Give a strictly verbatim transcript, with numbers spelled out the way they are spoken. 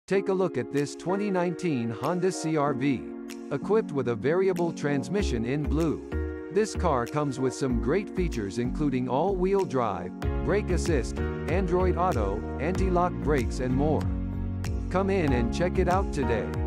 Take a look at this twenty nineteen Honda C R V. Equipped with a variable transmission in blue. This car comes with some great features including all-wheel drive, brake assist, Android Auto, anti-lock brakes and more. Come in and check it out today.